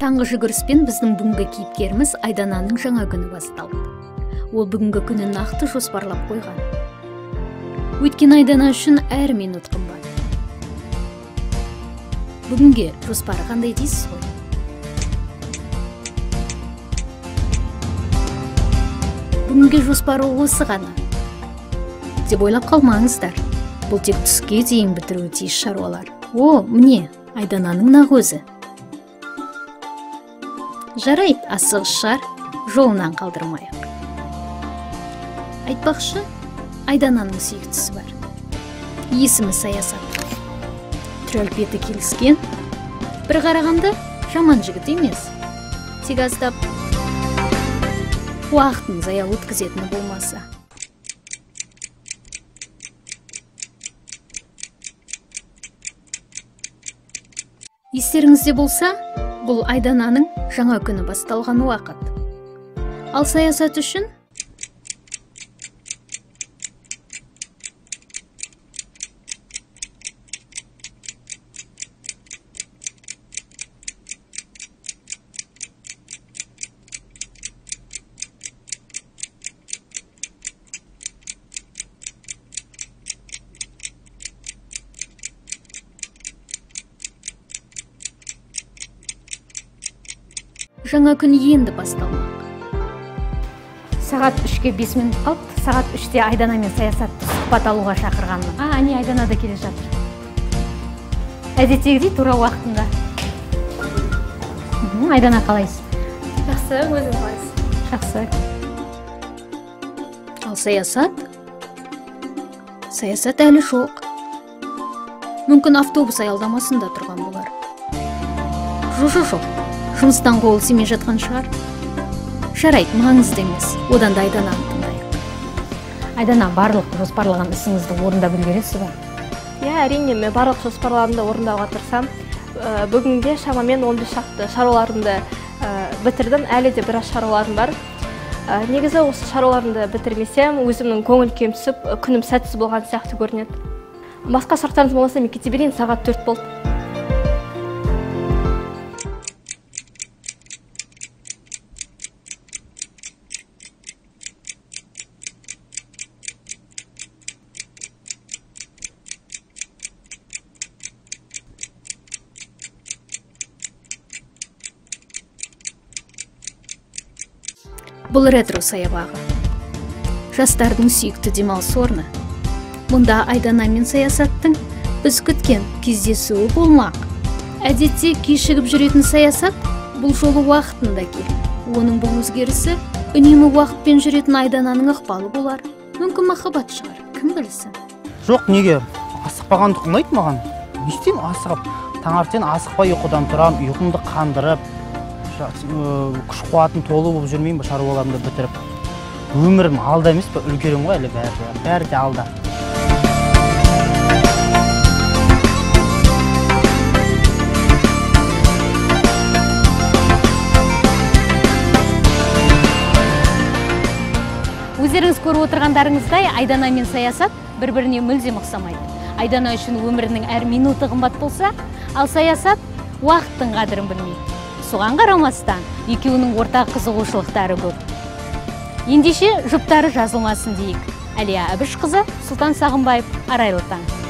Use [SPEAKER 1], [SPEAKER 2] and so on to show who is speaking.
[SPEAKER 1] Таңғы жүгіріспен біздің бүгінгі кейіпкеріміз Айдананың жаңа күні басталды. Ол бүгінгі күнін нақты жоспарлап қойған. Өйткені Айдана үшін әр минут қымбат. Бүгінге жоспары қандай дейсіз ғой? Бүгінге жоспары осы ғана деп ойлап қалмаңыздар. Бұл тек түске дейін бітіруі тиіс шаруалар. Міне, Айдананың нақ өзі. Жарайды, асығыс шығар, жолынан қалдырмайық. Айтпақшы, Айдананың сүйіктісі бар. Есімі Саясат. Түр-әлпеті келіскен. Бір қарағанда жаман жігіт емес. Тек аздап уақытын зая өткізетіні болмаса. Естеріңізде болса, бұл Айдананың жаңа күні басталған уақыт. Ал Саясат үшін жаңа күн енді басталмақ. Сағат 3-ке 5 минут қалды. Сағат 3-те Айдана мен Саясатты сұхбат алуға шақырғанмын. Әне Айдана да келе жатыр. Әдеттегідей тура уақытында. Айдана қалайсыз?
[SPEAKER 2] Жақсы, өзің қалайсыз?
[SPEAKER 1] Жақсы. Ал Саясат? Саясат әлі жоқ. Мүмкін автобус аялдамасында тұрған болар. Жоқ. Жұмыстан қолы тимей жатқан шығар. Жарайды, маңызды емес. Одан да Айдананы тыңдайық. Айдана, барлық жоспарлаған ісіңізді орындап үлгересіз ба?
[SPEAKER 2] Әрине, мен барлық жоспарларымды орындауға тырысам. Бүгінге шамамен 15 шақты шаруаларымды бітірдім. Әлі де біраз шаруаларым бар. Негізі осы шаруаларымды бітірмесем, өзімнің көңіл күйім түсіп, күнім сәтсіз болған сияқты көрінеді. Басқа сұрақтарыңыз болмаса, мен кете берейін, сағат 4 болды.
[SPEAKER 1] Бұл ретро саябағы. Жастардың сүйікті демалыс орны. Мұнда Айдана мен Саясаттың біз күткен кездесуі болмақ. Әдетте кешігіп жүретін Саясат бұл жолы уақытында келді. Оның бұл өзгерісі үнемі уақытпен жүретін Айдананың ықпалы болар. Мүмкін махаббат шығар, кім білсін.
[SPEAKER 3] Жоқ, неге? Асықпағанды ұнайды маған. Не істеймін асығып? Таңертең асықпай ұйқыдан тұрам, ұйқымды қандырып, күш қуатын толы болып жүрмеймін, шаруаларымды бітіріп. Өмірім алда емес пе? Үлгерім ғой әлі бәрі де алда.
[SPEAKER 1] Өздеріңіз көріп отырғандарыңыздай, Айдана мен Саясат бір-біріне мүлдем ұқсамайды. Айдана үшін өмірінің әр минуты қымбат болса, ал Саясат уақыттың қадірін білмейді. Соған қарамастан, екеуінің ортақ қызығушылықтары көп. Ендеше жұптары жазылмасын дейік. Әлия Әбішқызы, Сұлтан Сағынбаев, Арайлы таң.